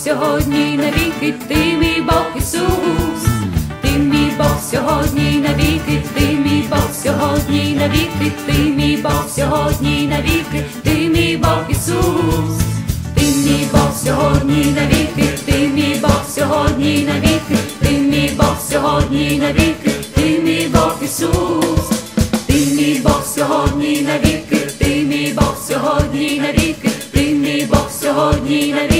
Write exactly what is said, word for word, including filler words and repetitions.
сьогодні навіки, ти мій Бог Ісус. Ти мій Бог сьогодні навіки, ти мій Бог сьогодні навіки, ти мій Бог сьогодні навіки, ти мій Бог Ісус. Ти мій Бог сьогодні навіки, ти мій Бог сьогодні навіки, ти мій Бог сьогодні навіки, ти мій Бог Ісус. Ти мій Бог сьогодні навіки, ти мій Бог сьогодні навіки, ти мій Бог сьогодні навіки.